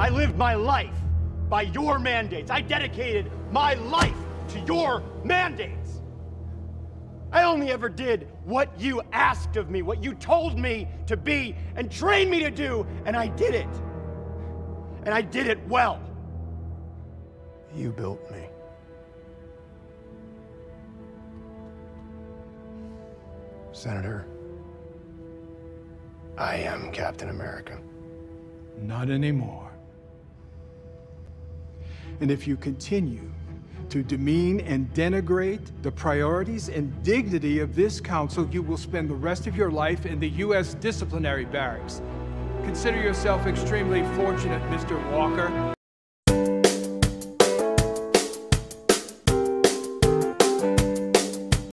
I lived my life by your mandates. I dedicated my life to your mandates. I only ever did what you asked of me, what you told me to be and trained me to do, and I did it. And I did it well. You built me. Senator, I am Captain America. Not anymore. And if you continue to demean and denigrate the priorities and dignity of this council, you will spend the rest of your life in the U.S. disciplinary barracks. Consider yourself extremely fortunate, Mr. Walker.